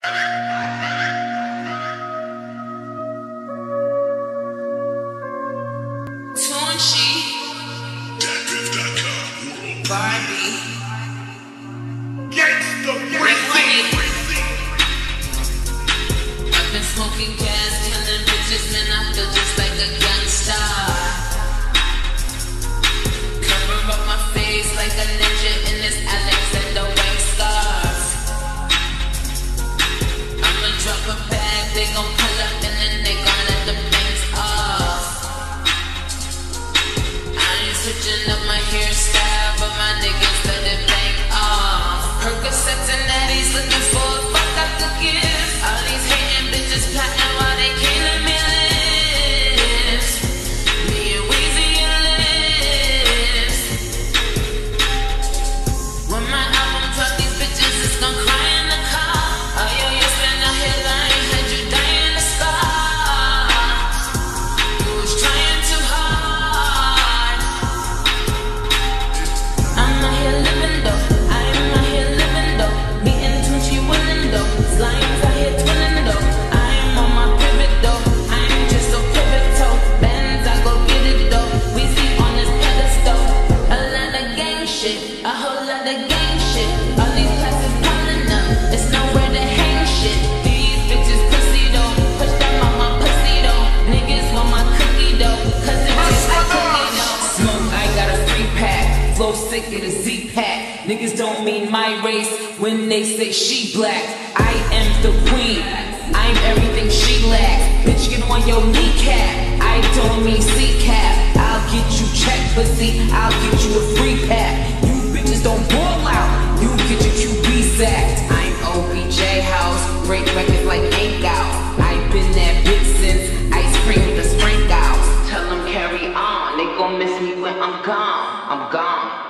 Barbie. I've been smoking gas, killing bitches, man, I feel just like a gangsta. Cover up my face like a ninja in this Alexander Wang scarf. I'ma drop a bag, they gon' pull up and then they gon' let the bangs off. I ain't switching up my hairstyle, but my niggas let it bang off. Percocets and Natties looking for a fuck I could give. All these hating bitches plotting while they killing me lives. Me and Weezy and Liz. When my album drop, these bitches is gon' cry in the car. Oh yo, you spend out here lying, had you dying to scar. You was trying too hard. I'm out here living though. I'm out here living though. Beating Tunchi winning though. Slimes out here twinning though. I'm on my pivot though. I'm just so pivotal. Benz, I go get it though. We see on this pedestal. A lot of gang shit. A whole lot of gang shit. All these classes piling up. It's nowhere to hang shit. These bitches pussy though. Push them on my pussy though. Niggas want my cookie though. Cause it tastes like cookie though. Smoke, I got a free pack. Flow sick in a Z-pack. Niggas don't mean my race when they say she black. I am the queen. I'm everything she lacks. Bitch, get on your kneecap. I don't mean C-cap. I'll get you checked, but see, I'll get you a free pack. You bitches don't ball out. You get your QB sacked. I'm OBJ house. Break records like ain't out. I've been that bitch since ice cream with the sprinkles. Tell them carry on. They gon' miss me when I'm gone. I'm gone.